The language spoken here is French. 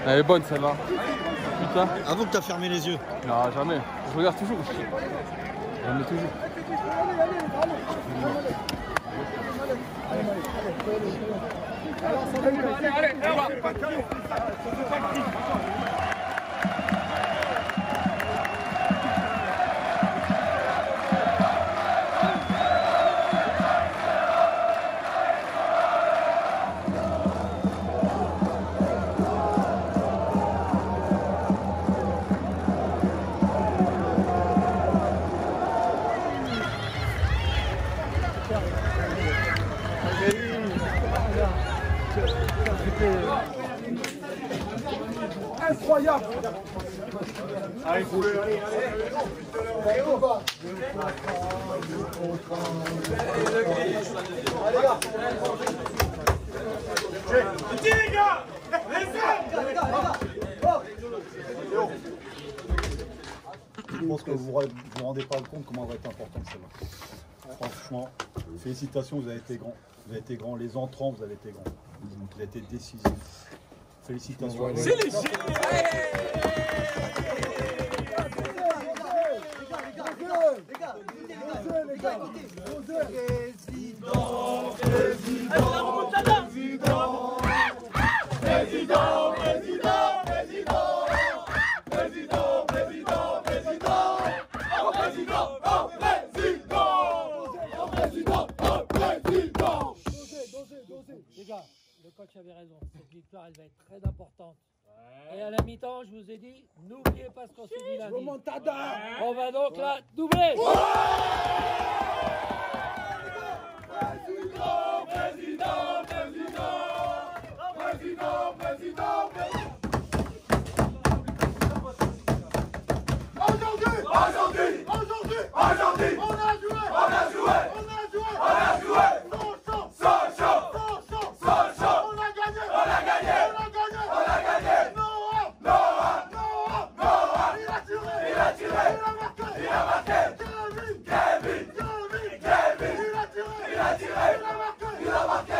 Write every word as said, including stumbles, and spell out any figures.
Elle est bonne celle-là. Putain. Avoue que t'as fermé les yeux. Non, jamais. Je regarde toujours. J'en ai toujours. Allez, allez, allez. Incroyable. Allez, allez, allez. Les gars, je pense que vous ne vous rendez pas compte comment elle va être importante celle-là. Franchement, félicitations, vous avez été grands. Vous avez été grands. Les entrants, vous avez été grands. Vous avez été décisifs. Félicitations. C'est les chiens. Le coach avait raison, cette victoire elle va être très importante. Ouais. Et à la mi-temps, je vous ai dit, n'oubliez pas ce qu'on s'est dit lundi. Ouais. On va donc la doubler. Ouais. Président, président, président, président, président, président. Aujourd'hui, aujourd'hui, aujourd'hui, aujourd'hui, on a joué, on a joué, on a joué, on a joué. Il a marqué!